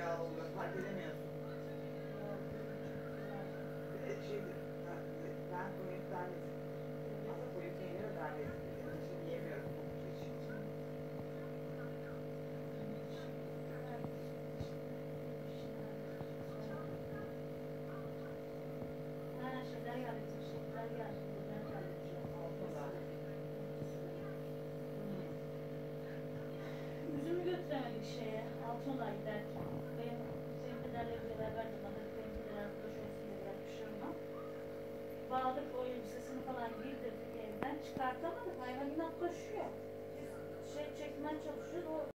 yağlı oluyor, fark edemiyorsun. Bir de ben koyun tanesi. Aslında koyun peyniri daha lezzetli. Şimdi yemiyorum bu için. Şeyler geldi, şeyler geldi, ürünler geldi. Altılar. Üzümü götüremedik şeye, Altınoluk'a giderken. Benim kayınpederle beraber de bana kayınpeder arkadaş olsun diye bırakmışım ama. Bağladık o elbisesini falan giydirdik evden. Çıkartamadık, hayvan inat koşuyor. Biz çekmeye çalışıyoruz, o